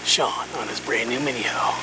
Shaun on his brand new mini hoe.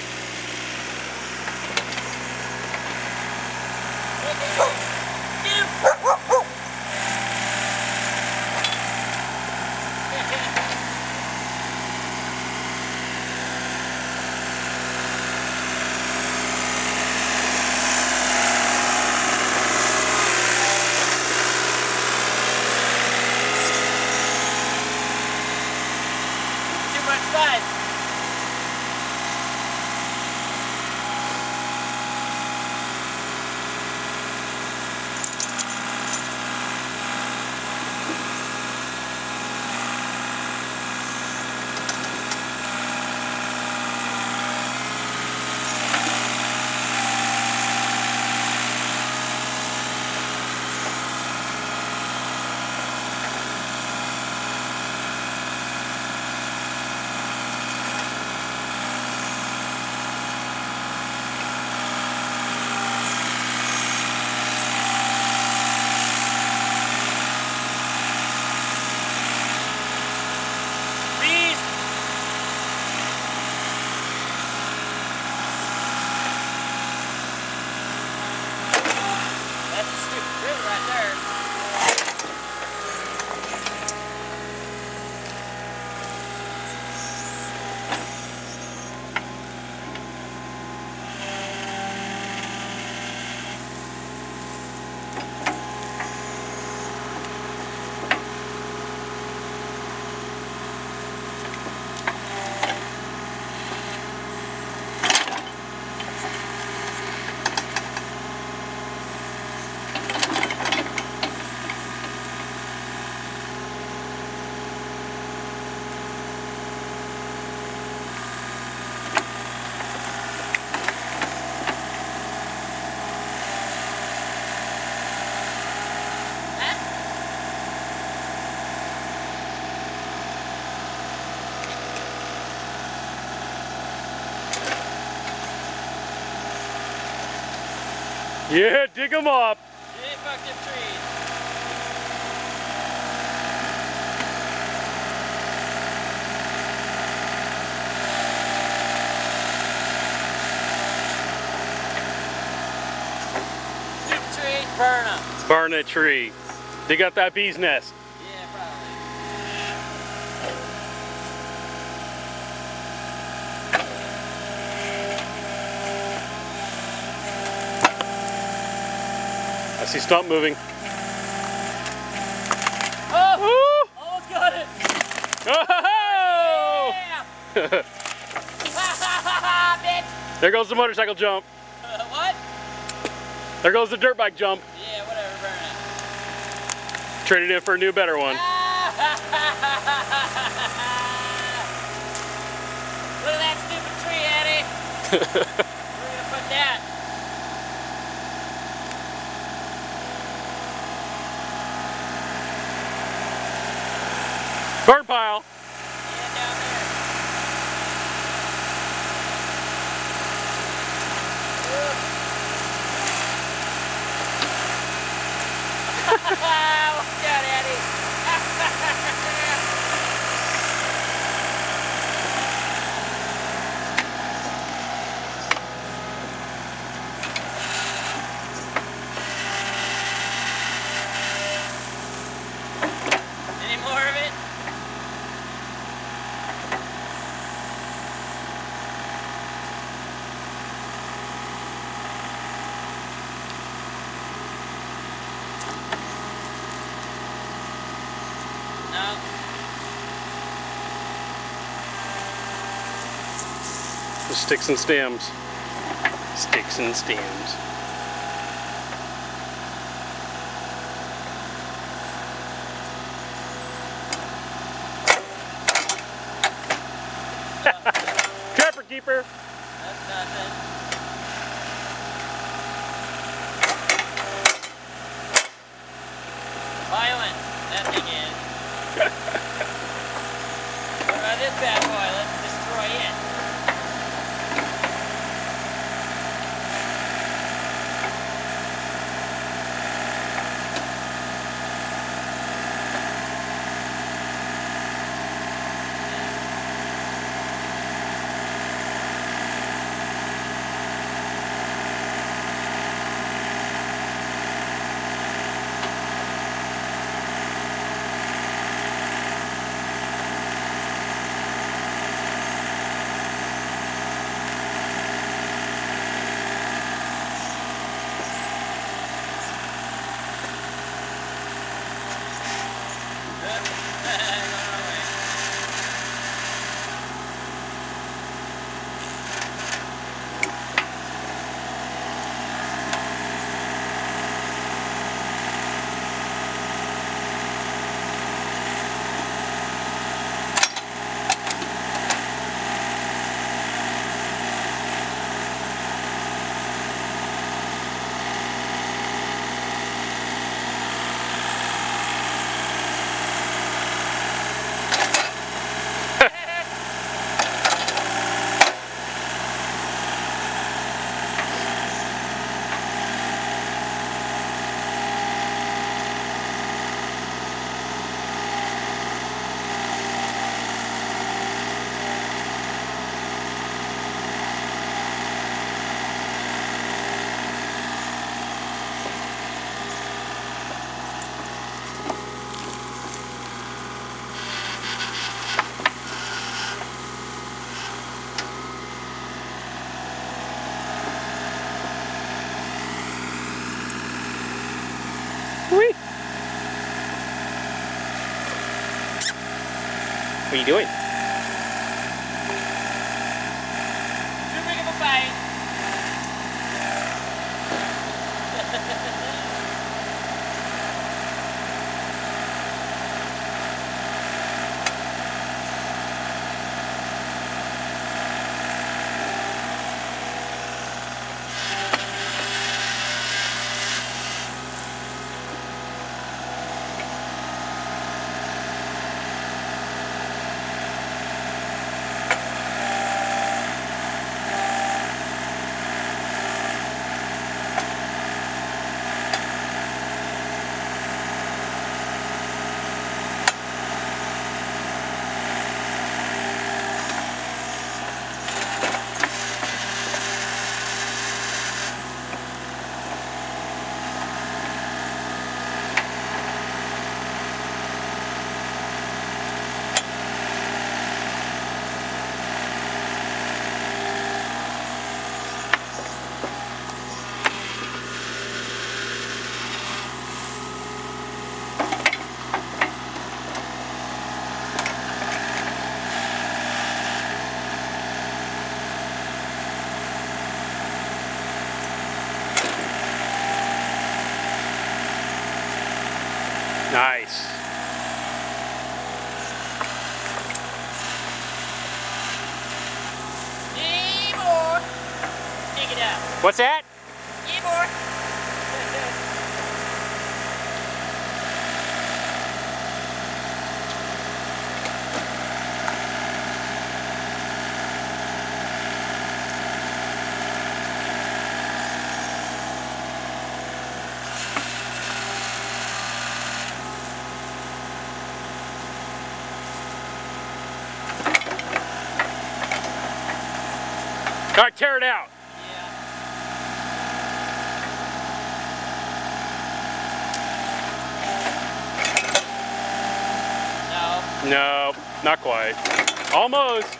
Yeah, dig them up. Yeah, fuck them trees. Stupid tree, burn them. Burn a tree. Dig up that bee's nest. Yeah, probably. I see stump moving. Oh! Woo! Almost got it! Oh! Yeah! Bitch! There goes the motorcycle jump. What? There goes the dirt bike jump. Yeah, whatever, burn it. Traded in for a new, better one. Look at that stupid tree, Eddie! We're gonna put that. Burn pile. Yeah, down there. Watch out, Eddie. Any more of it? No. The sticks and stems. Sticks and stems. Trapper keeper. That's nothing. Violent, that thing is. What about this bad boy? Let's destroy it. What are you doing? Too big of a bite. Nice. Need more. Dig it up. What's that? Need more. All right, tear it out. No. No, not quite. Almost.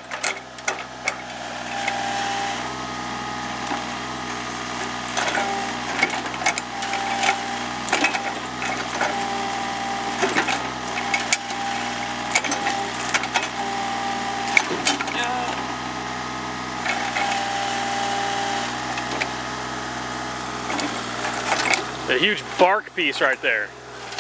A huge bark piece right there.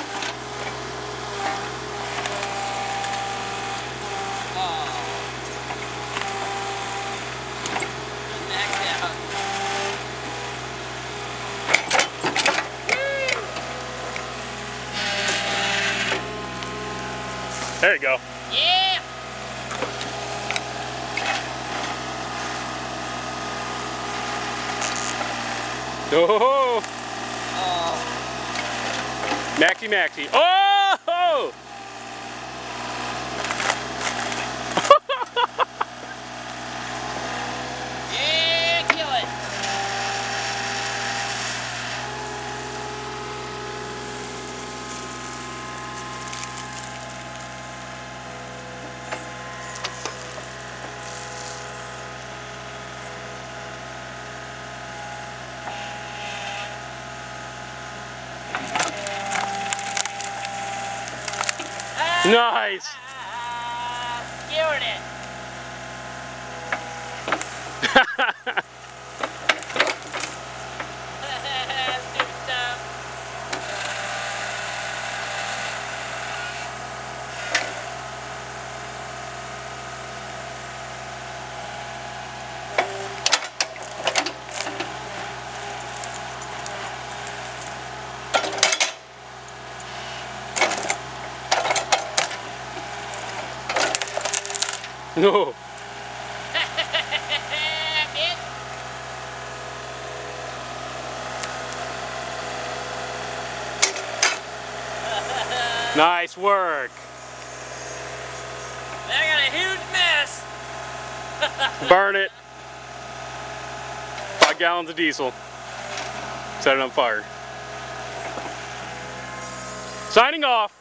There you go. Yeah. Oh, Oh. Maxi Maxi. Oh! Yeah, kill it. Nice. Skewered it. Stupid stuff. No. Nice work. I got a huge mess. Burn it. 5 gallons of diesel. Set it on fire. Signing off.